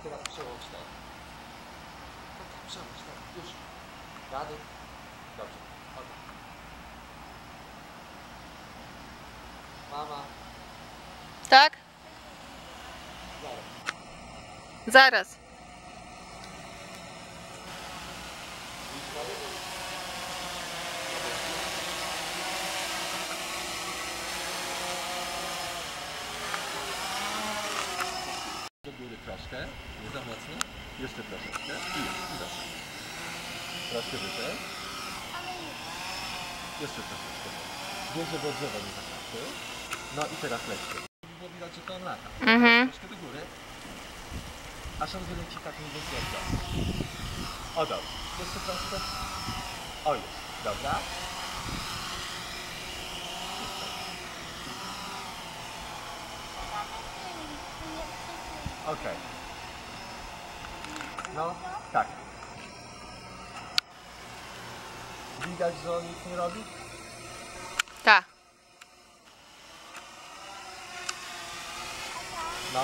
teraz przełącz ten. Tak, przełącz ten. Już. Radek. Dobrze. Chodź. Mama. Tak? Zaraz. Zaraz. Do góry troszkę, nie za mocno. Jeszcze troszeczkę. I dobrze. Troszkę wyżej. Jeszcze troszeczkę. Wiem, że do drzewa nie zaskoczy. No i teraz leci. Było widać, że to on lata. Troszkę do góry. Aż on wyleci tak mniej więcej jak to. O dobrze. Jeszcze troszkę. O już. Dobra. Okej. No, tak. Widać, że on nic nie robi? Tak. No.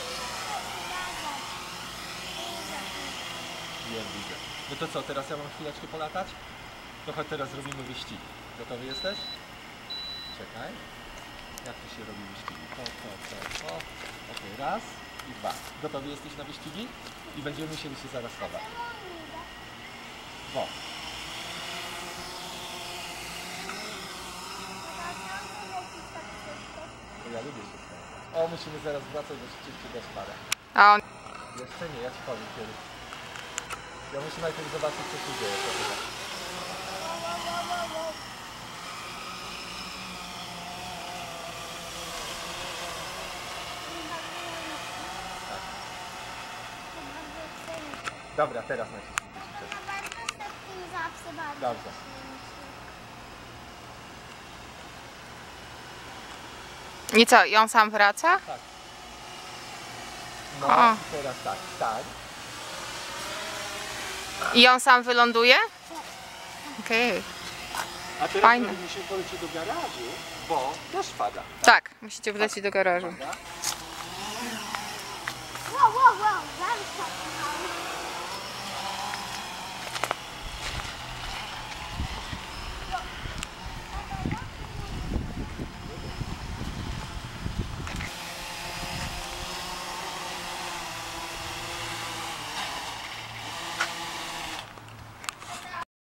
Wiem, widzę. No to co, teraz ja mam chwileczkę polatać? To chodź teraz zrobimy wyścigi. Gotowy jesteś? Czekaj. Jak to się robi wyścigi? To. Okej, raz i dwa. Gotowy jesteś na wyścigi? I będziemy musieli się zaraz chować. Bo. Ja lubię się spotkać. O, musimy zaraz wracać, bo rzeczywiście deszcz pada. A on... Jeszcze nie, ja ci powiem kiedyś. Ja muszę najpierw zobaczyć, co się dzieje. Tak. Dobra, teraz naciśnij. Dobrze. I co, i on sam wraca? Tak. No, O. teraz tak, tak. I on sam wyląduje? Okej. A teraz Fajne. robimy się polecieć do garażu, bo deszcz pada. Tak, musicie wlecieć do garażu. Uwaga. Wow, wow, wow,